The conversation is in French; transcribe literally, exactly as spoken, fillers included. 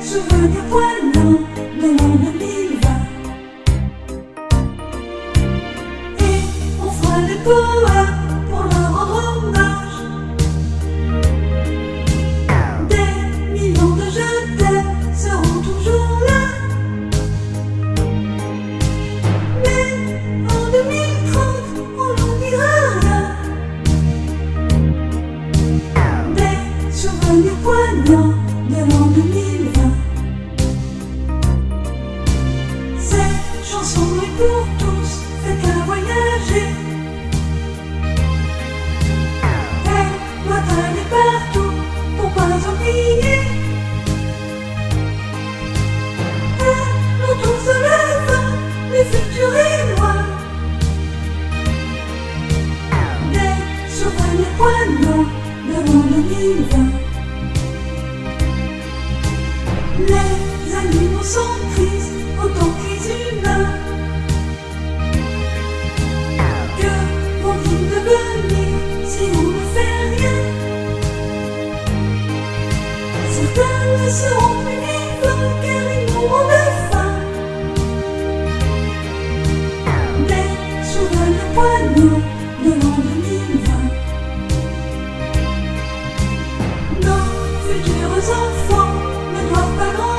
souvenirs poignants de l'an deux mille vingt. Et on fera des poèmes pour leur rendre hommage. Des millions de je t'aime seront toujours là. Mais en deux mille trente, on n'en dira rien. Des souvenirs poignants de l'an deux mille vingt. Cette chanson est pour tous, fait qu'à voyager. Elle doit aller partout pour pas oublier. Elle nous trouve à la fin, le futur est loin. Des souvenirs poignants de l'an deux mille vingt. Les animaux sont tristes autant que les humains. Que vont-ils devenir si on ne fait rien? Certains ne seront plus vivants car ils mourront de faim. Des souvenirs poignants de l'an deux mille vingt. Nos futurs enfants ne doivent pas grandir.